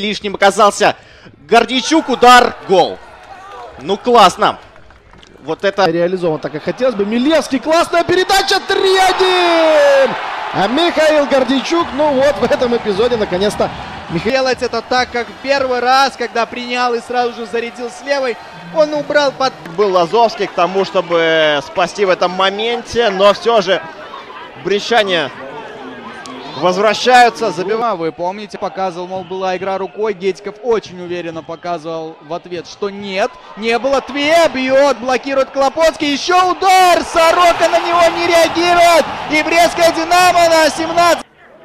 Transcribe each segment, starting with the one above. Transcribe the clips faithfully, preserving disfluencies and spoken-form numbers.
лишним оказался Гордейчук. Удар, гол. Ну, классно. Вот это реализован так, как хотелось бы. Милевский, классная передача, три один! А Михаил Гордейчук, ну вот в этом эпизоде наконец-то Михаил... Делать это так, как в первый раз, когда принял и сразу же зарядил с левой, он убрал под... Был Лазовский к тому, чтобы спасти в этом моменте, но все же брещане возвращаются, забивают. Вы помните, показывал, мол, была игра рукой, Гетиков очень уверенно показывал в ответ, что нет, не было. Тве бьет, блокирует Клопотский, еще удар, Сорока на него не реагирует, и Брестская Динамо на семнадцать.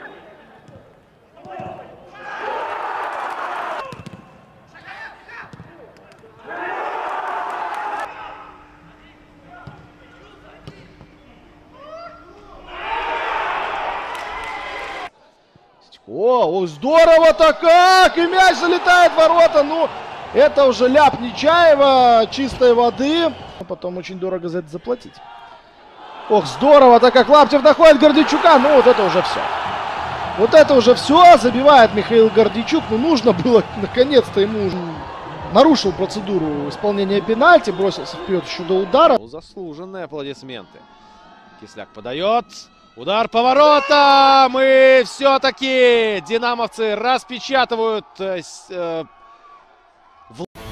О, о, здорово-то как! И мяч залетает в ворота. Ну, это уже ляп Нечаева, чистой воды. Потом очень дорого за это заплатить. Ох, здорово-то как Лаптев находит Гордейчука. Ну, вот это уже все. Вот это уже все. Забивает Михаил Гордейчук. Ну, нужно было, наконец-то, ему нарушил процедуру исполнения пенальти. Бросился вперед еще до удара. Заслуженные аплодисменты. Кисляк подает. Удар по воротам, и все-таки динамовцы распечатывают э, э, в...